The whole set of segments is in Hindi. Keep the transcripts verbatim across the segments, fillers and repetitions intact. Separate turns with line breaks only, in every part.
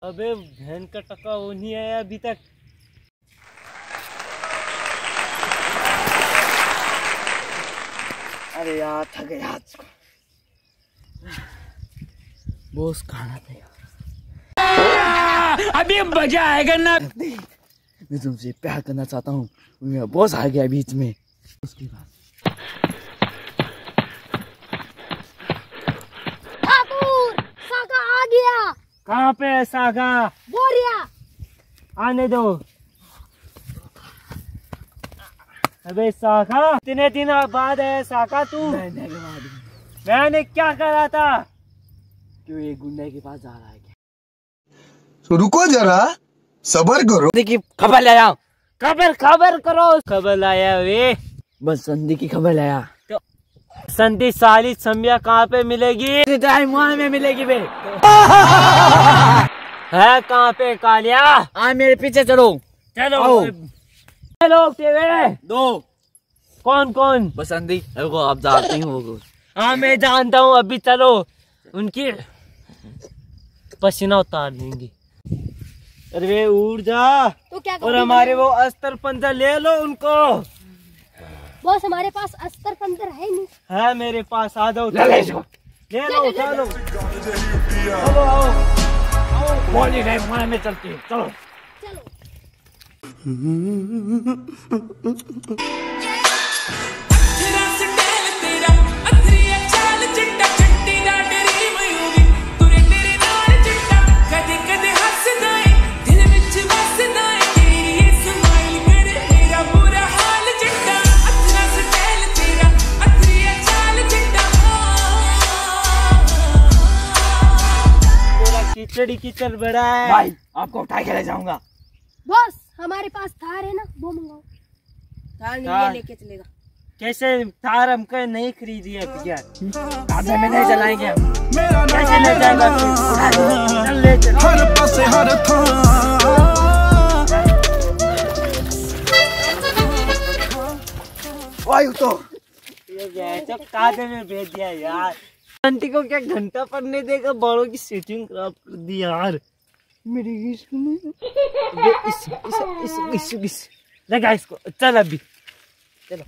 अबे बहन का टका वो नहीं आया अभी तक।
अरे यार थक गया आज। बॉस खाना था यार।
अभी मजा आएगा ना।
मैं तुमसे प्यार करना चाहता हूँ, मेरा बॉस आ गया बीच में। उसके बाद
सागा आ गया।
कहाँ पे है सागा?
बोरिया
आने दो। अबे सागा इतने दिन बाद है सागा तू।
मैंने के बाद
मैंने क्या करा था?
क्यों ये गुंडे के पास जा रहा है क्या?
तो रुको जरा सबर करो।
देखिए खबर लाया।
खबर खबर करो। खबर लाया वे
बस संधि की खबर लाया।
तो संधि साली संध्या कहाँ पे मिलेगी?
टाइम वहाँ में मिलेगी बे।
है कहाँ पे कालिया?
आ मेरे पीछे चलो।
चलो
आओ।
लोग तेरे
दो।
कौन कौन?
बस संधि को आप जानते हो वो।
हाँ मैं जानता हूँ। अभी चलो उनकी पसीना उतार देंगे। अरे उड़ जा।
तो क्या
और हमारे वो अस्तर पंजा ले लो उनको।
बॉस हमारे पास अस्तर पंतर है नहीं।
है मेरे पास। आ जाओ
ले लो
ले लो चलो चलो आओ आओ।
बोली नहीं वहाँ में चलती है चलो।
चलो
कीचड़ी कीचड़ बड़ा है
भाई आपको उठा के ले जाऊंगा।
बॉस हमारे पास थार है ना, वो मंगाओ। थार नहीं
थार।
ये लेके चलेगा।
कैसे थार हमको नहीं खरीदी है भैया।
कांधे में नहीं चलाएंगे हम।
कैसे ले जाएगा तू? चल ले चल।
हर पासे हर
वायु तो
ये जब कांधे में भेज दिया यार। आंटी को क्या घंटा पड़ने देगा? बड़ों की सेटिंग खराब कर दी यार।
मेरी इस
इस इस इस इस इस लगा इसको। चल अभी चलो।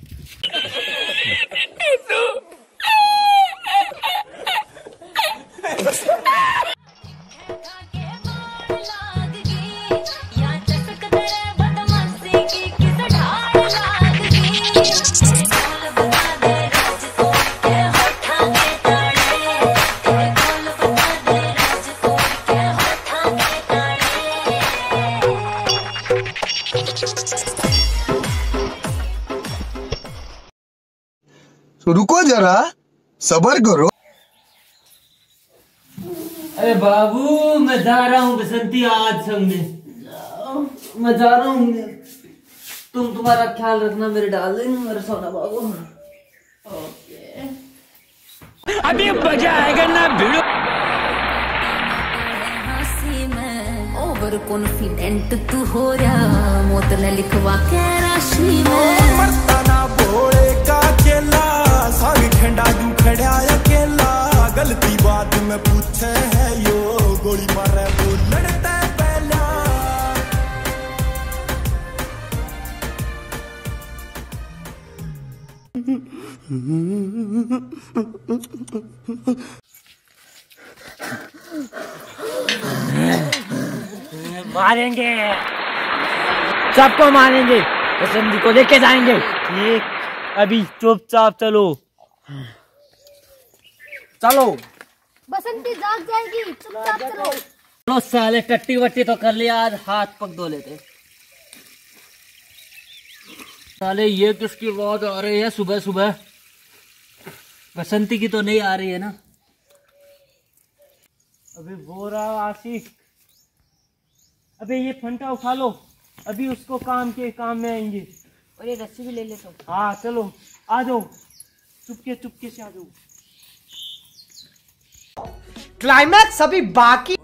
तो रुको जरा सबर करो।
अरे बाबू मैं जा रहा हूँ बसंती आज संगने।
मैं जा रहा हूँ। तुम तुम्हारा ख्याल रखना मेरे डार्लिंग, मेरे सोना बाबू। ओके
अभी मजा आएगा ना भिड़ो।
ओवर कॉन्फिडेंट तू हो रहा, मौत ने लिखवा के राशि में।
मरता ना भोले का खेला, सारी ठंडा जू खड़ा अकेला। गलती बात में पूछे है यो, गोली मारे वो लड़ता पहला।
मारेंगे
सबको मारेंगे। बसंती को लेके जाएंगे।
ठीक अभी चुपचाप चलो
चलो।
बसंती जाग जाएगी, चुपचाप चलो।
चलो साले टट्टी वट्टी तो कर लिया, आज हाथ पक धो लेते। साले ये किसकी आवाज आ रही है सुबह सुबह? बसंती की तो नहीं आ रही है ना?
अभी बोल रहा आशिक। अबे ये फंटा उठा लो, अभी उसको काम के काम में आएंगे।
और ये रस्सी भी ले लेता हूँ।
हाँ चलो आ जाओ, चुपके चुपके से आ जाओ।
क्लाइमैक्स अभी बाकी।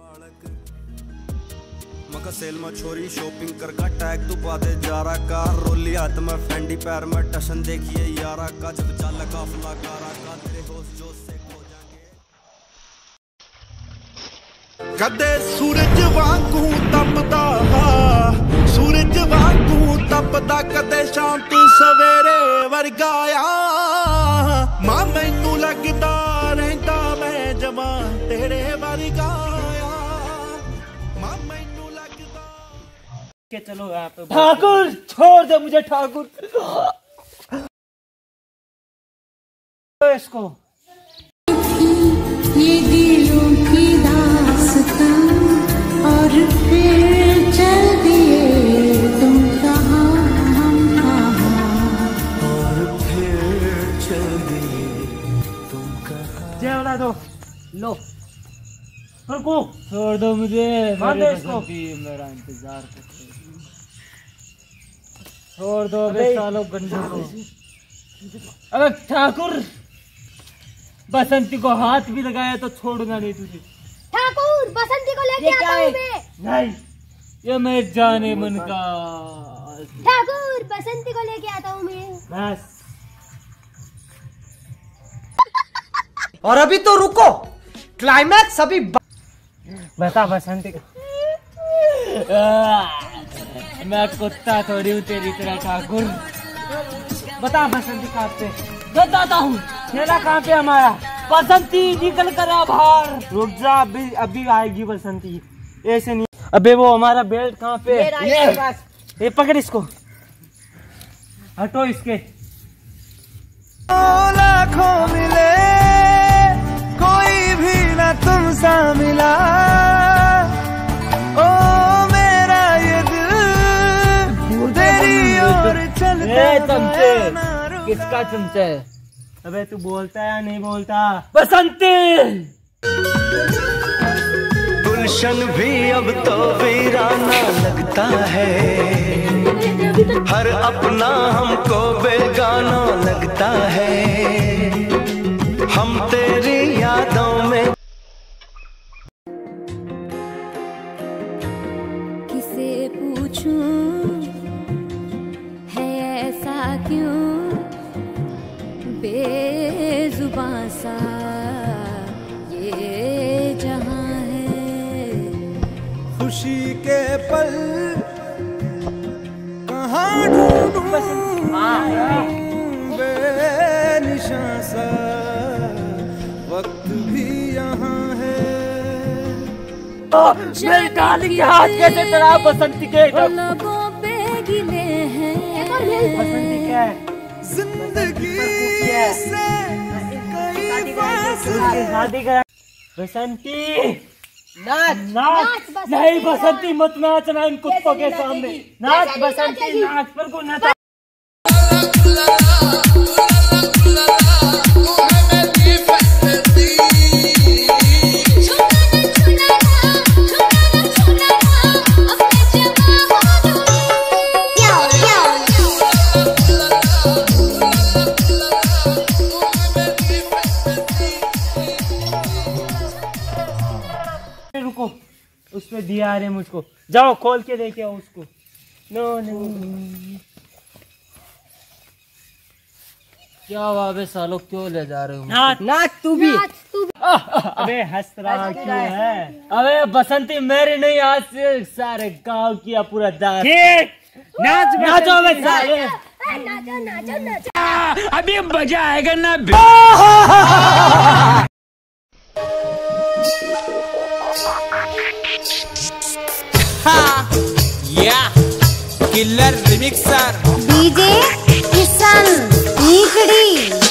मका सेल में छोरी शॉपिंग कर का टैग तू पा दे जारा का। रोली हाथ में फैंडी पैर में टशन देखिए यारा का। जब चाल काफला कारा का तेरे होश जोश से खो जाएंगे। कदे सूरज वांगू तपदा सूरज वांगू तपदा कदे शांत सवेरे वर्गाया मां मैनू लगदा रहिंदा मैं जवान तेरे वर्गाया मां मैनू लगदा
के चलो यहाँ पे। ठाकुर छोड़ दे मुझे ठाकुर इसको।
ये दिलों की दास्तां और फिर चल दिए तुम कहाँ हम कहाँ
और फिर चल दिए तुम कहाँ।
जेवड़ा दो लो रुको
छोड़ दो मुझे,
हाँ,
मेरे
दे इसको।
बसंती मेरा इंतजार करते हैं। छोड़ दो अबे सालों गंडे को।
अबे ठाकुर बसंती को हाथ भी लगाया तो छोड़ूंगा नहीं तुझे।
ठाकुर बसंती को लेके
ये
आता
क्या
हूँ
है?
मैं।
नहीं
ये मैं जाने मन का।
ठाकुर बसंती को लेके आता हूँ मैं।
बस
और अभी तो रुको, क्लाइमैक्स अभी
बता बसंती का।
मैं कुत्ता थोड़ी हूँ तेरी तरह ठाकुर।
बता बसंती कहाँ पे? बताता हूँ। खेला कहाँ पे हमारा? बसंती निकल कर आ बाहर। रुक जा अभी अभी आएगी बसंती। ऐसे नहीं। अबे वो हमारा बेल्ट कहाँ पे? ये ये पकड़ इसको। हटो इसके।
लाखों मिले कोई भी ना तुमसा मिला ओ मेरा ये दिल तेरी ओर
ए चमचे,
चलता।
किसका चमचा है?
अबे तू बोलता या नहीं बोलता? बसंती
गुलशन भी अब तो वीराना लगता है हर अपना हमको बेगाना लगता है हम तेरी यादों में।
किसे पूछूं है ऐसा क्यों बेजुबां सा ये जहां है।
खुशी के पल कहाँ ढूंढूं बेनिशां सा वक्त भी यहाँ है।
मेरी डाली के हाथ कैसे चला बसंती के?
लबों पे गिले हैं
बसंती क्या है?
जिंदगी से कई फासले
शादी करा। बसंती
नाच
नाच
बसंती,
नहीं बसंती मत नाचना इन कुत्तों के सामने। नाच
कैसे
बसंती
नाचेगी?
नाच पर को नाच। रुको उस पे दिया आ रहे मुझको। जाओ खोल के देखे आओ उसको। नो नो
क्या हुआ बे सालों, क्यों ले जा रहे हो?
नाच
नाच तू भी नाच तू भी।
अबे हंस रहा क्यों है? अबे बसंती मेरी नहीं, आज से सारे गांव किया पूरा दास। नाच नाचो बे साले।
नाचो नाचो नाचो।
अभी मजा आएगा ना।
Killer remixer
DJ Kishan नीकड़ी।